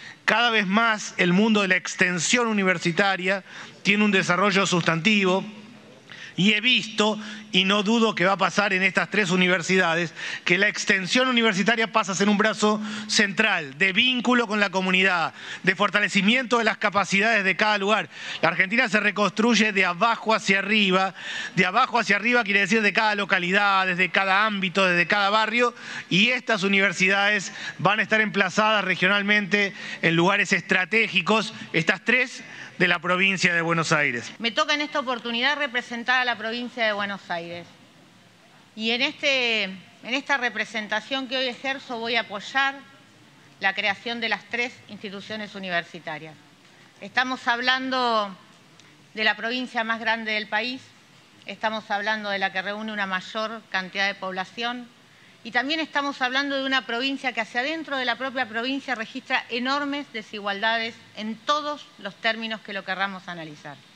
Cada vez más el mundo de la extensión universitaria tiene un desarrollo sustantivo. Y he visto, y no dudo que va a pasar en estas 3 universidades, que la extensión universitaria pasa a ser un brazo central de vínculo con la comunidad, de fortalecimiento de las capacidades de cada lugar. La Argentina se reconstruye de abajo hacia arriba. De abajo hacia arriba quiere decir de cada localidad, desde cada ámbito, desde cada barrio. Y estas universidades van a estar emplazadas regionalmente en lugares estratégicos, estas 3 de la provincia de Buenos Aires. Me toca en esta oportunidad representar a la provincia de Buenos Aires. Y en esta representación que hoy ejerzo voy a apoyar la creación de las 3 instituciones universitarias. Estamos hablando de la provincia más grande del país, estamos hablando de la que reúne una mayor cantidad de población y también estamos hablando de una provincia que hacia adentro de la propia provincia registra enormes desigualdades en todos los términos que lo querramos analizar.